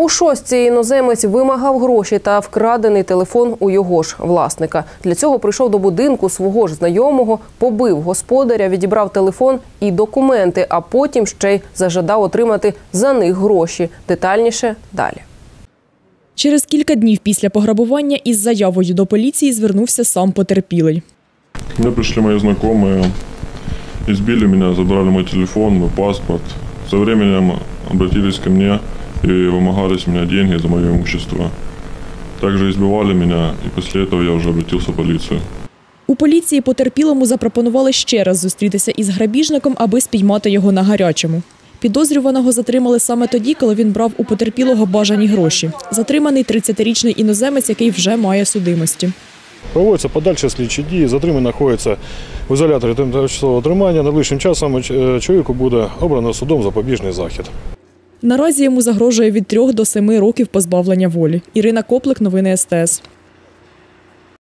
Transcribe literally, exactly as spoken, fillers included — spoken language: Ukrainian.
У шостці іноземець вимагав гроші та вкрадений телефон у його ж власника. Для цього прийшов до будинку свого ж знайомого, побив господаря, відібрав телефон і документи, а потім ще й зажадав отримати за них гроші. Детальніше далі. Через кілька днів після пограбування із заявою до поліції звернувся сам потерпілий. Ко мне пришли мои знакомые, избили меня, забрали мой телефон, мой паспорт. Со временем обратились ко мне и вымогали с меня деньги за мое имущество. Также избивали меня, и после этого я уже обратился в полицию. У поліції потерпілому запропонували ще раз зустрітися із грабіжником, аби спіймати його на гарячому. Підозрюваного затримали саме тоді, коли він брав у потерпілого бажані гроші. Затриманий тридцятирічний іноземець, який вже має судимості. Проводяться подальші слідчі дії, затриманий знаходиться в ізоляторі тимчасового тримання. Найближчим часом чоловіку буде обрано судом запобіжний захід. Наразі йому загрожує від трьох до семи років позбавлення волі. Ірина Коплик, новини ес те ес.